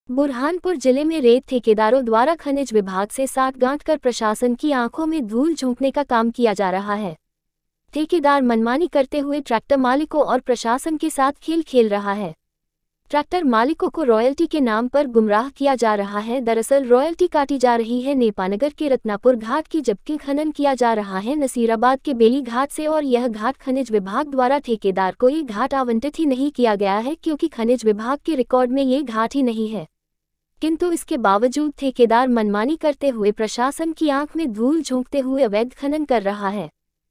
बुरहानपुर जिले में रेत ठेकेदारों द्वारा खनिज विभाग से साठगांठ कर प्रशासन की आंखों में धूल झोंकने का काम किया जा रहा है। ठेकेदार मनमानी करते हुए ट्रैक्टर मालिकों और प्रशासन के साथ खेल खेल रहा है। ट्रैक्टर मालिकों को रॉयल्टी के नाम पर गुमराह किया जा रहा है। दरअसल रॉयल्टी काटी जा रही है नेपानगर के रत्नापुर घाट की, जबकि खनन किया जा रहा है नसीराबाद के बेली घाट से। और यह घाट खनिज विभाग द्वारा ठेकेदार को ये घाट आवंटित ही नहीं किया गया है, क्योंकि खनिज विभाग के रिकॉर्ड में ये घाट ही नहीं है। किंतु इसके बावजूद ठेकेदार मनमानी करते हुए प्रशासन की आंख में धूल झोंकते हुए अवैध खनन कर रहा है।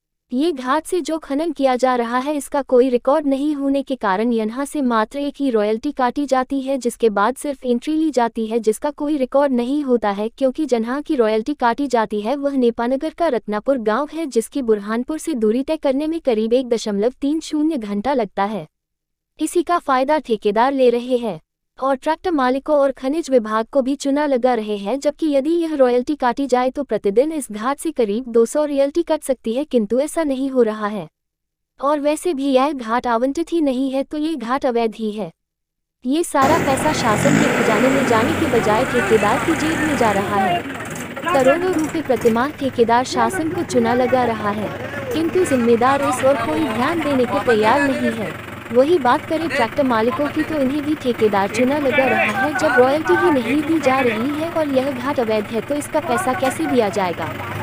ये घाट से जो खनन किया जा रहा है इसका कोई रिकॉर्ड नहीं होने के कारण यहाँ से मात्र एक ही रॉयल्टी काटी जाती है, जिसके बाद सिर्फ एंट्री ली जाती है जिसका कोई रिकॉर्ड नहीं होता है। क्योंकि जहाँ की रॉयल्टी काटी जाती है वह नेपानगर का रत्नापुर गाँव है, जिसकी बुरहानपुर से दूरी तय करने में करीब 1.30 घंटा लगता है। इसी का फायदा ठेकेदार ले रहे हैं और ट्रैक्टर मालिकों और खनिज विभाग को भी चूना लगा रहे हैं। जबकि यदि यह रॉयल्टी काटी जाए तो प्रतिदिन इस घाट से करीब 200 रॉयल्टी कट सकती है, किंतु ऐसा नहीं हो रहा है। और वैसे भी यह घाट आवंटित ही नहीं है, तो ये घाट अवैध ही है। ये सारा पैसा शासन के खजाने में जाने के बजाय ठेकेदार की जेब में जा रहा है। करोड़ों रुपए प्रतिमाह ठेकेदार शासन को चूना लगा रहा है, किंतु जिम्मेदार इस और कोई ध्यान देने को तैयार नहीं है। वही बात करें ट्रैक्टर मालिकों की, तो इन्हें भी ठेकेदार चूना लगा रहा है। जब रॉयल्टी ही नहीं दी जा रही है और यह घाट अवैध है तो इसका पैसा कैसे दिया जाएगा।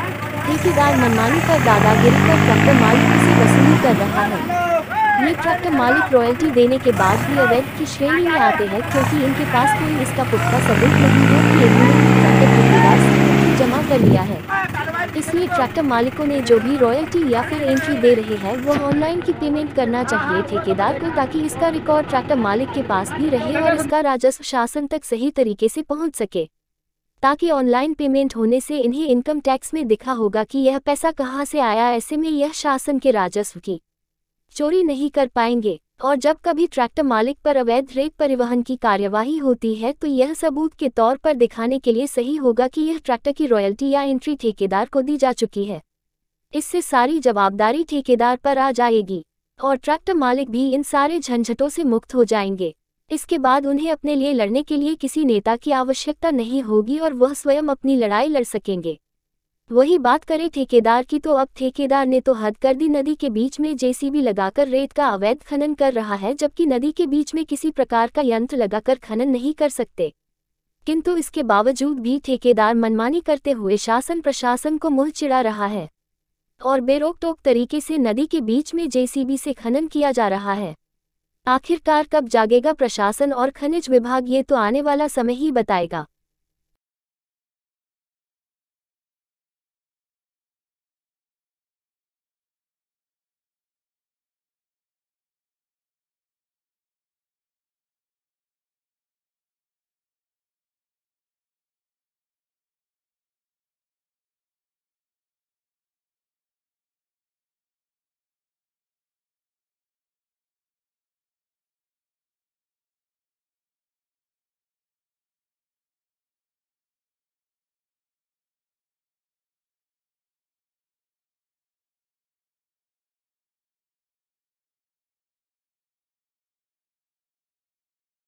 ठेकेदार मनमानी पर दादागिरी कर ट्रैक्टर मालिकों से वसूली कर रहा है। ये ट्रैक्टर मालिक रॉयल्टी देने के बाद भी अवैध की श्रेणी में आते हैं, क्योंकि इनके पास कोई इसका पुख्ता सबूत नहीं है कि इन्होंने ट्रैक्टर ठेकेदार से जमा कर लिया है। इसलिए ट्रैक्टर मालिकों ने जो भी रॉयल्टी या फिर एंट्री दे रहे हैं वो ऑनलाइन की पेमेंट करना चाहिए ठेकेदार को, ताकि इसका रिकॉर्ड ट्रैक्टर मालिक के पास भी रहे और इसका राजस्व शासन तक सही तरीके से पहुंच सके। ताकि ऑनलाइन पेमेंट होने से इन्हें इनकम टैक्स में दिखा होगा कि यह पैसा कहां से आया। ऐसे में यह शासन के राजस्व की चोरी नहीं कर पाएंगे। और जब कभी ट्रैक्टर मालिक पर अवैध रेत परिवहन की कार्यवाही होती है तो यह सबूत के तौर पर दिखाने के लिए सही होगा कि यह ट्रैक्टर की रॉयल्टी या एंट्री ठेकेदार को दी जा चुकी है। इससे सारी जवाबदारी ठेकेदार पर आ जाएगी और ट्रैक्टर मालिक भी इन सारे झंझटों से मुक्त हो जाएंगे। इसके बाद उन्हें अपने लिए लड़ने के लिए किसी नेता की आवश्यकता नहीं होगी और वह स्वयं अपनी लड़ाई लड़ सकेंगे। वही बात करें ठेकेदार की, तो अब ठेकेदार ने तो हद कर दी। नदी के बीच में जेसीबी लगाकर रेत का अवैध खनन कर रहा है, जबकि नदी के बीच में किसी प्रकार का यंत्र लगाकर खनन नहीं कर सकते। किंतु इसके बावजूद भी ठेकेदार मनमानी करते हुए शासन प्रशासन को मुंह चिढ़ा रहा है और बेरोक-टोक तरीके से नदी के बीच में जेसीबी से खनन किया जा रहा है। आखिरकार कब जागेगा प्रशासन और खनिज विभाग, ये तो आने वाला समय ही बताएगा।